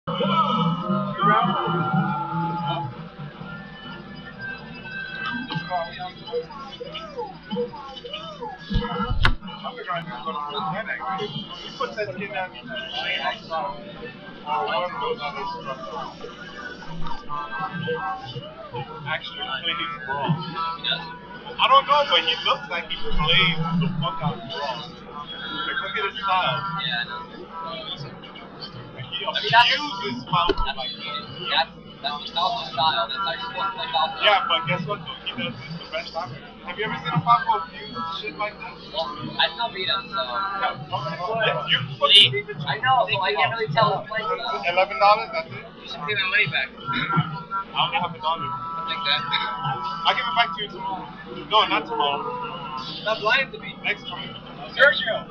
You put that kid down in the lane outside. One goes on his truck. Actually plays ball. I don't know, but he looks like he plays the fuck out of ball. Like, look at his style. Yeah, I know. Like, he abuses Falco like that. That's Falco's style. That's how you're supposed to play Falco. Yeah, but guess what though? He does this the best time. Have you ever seen a Falco abuse shit like that? Well, I still beat him, so. You fucking beat the I know, so I can't really tell who plays $11, stuff. that's it? You should pay my money back. I only have $1. Like that. I'll give it back to you tomorrow. No, not tomorrow. Stop lying to me. Next time. Sergio!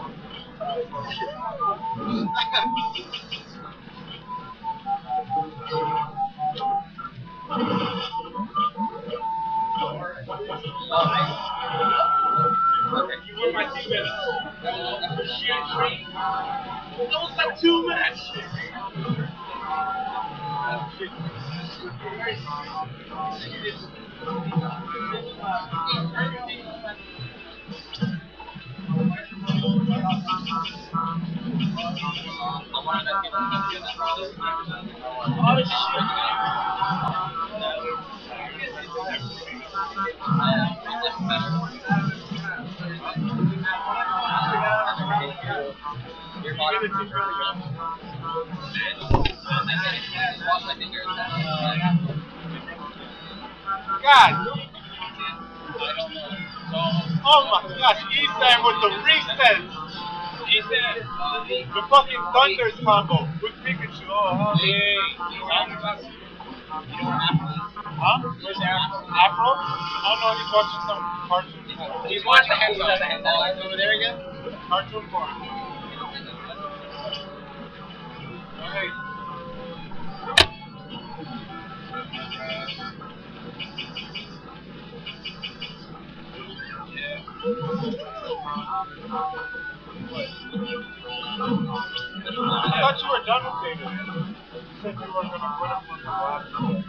You were my teammate. That was like 2 minutes. Your body is really good. Wash my fingers. God. I don't know. Oh my gosh, Ethan with the resets. The fucking Thunders combo with Pikachu. Oh, hey. Huh? Where's Afro? Afro? Oh no, he's watching some cartoon. He's watching the headset over there again? Cartoon porn. Alright. I thought you were done with David. You said you were going to put him on the last.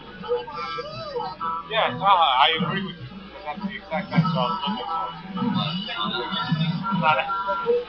Yeah, I agree with you. That's the exact answer I was looking for.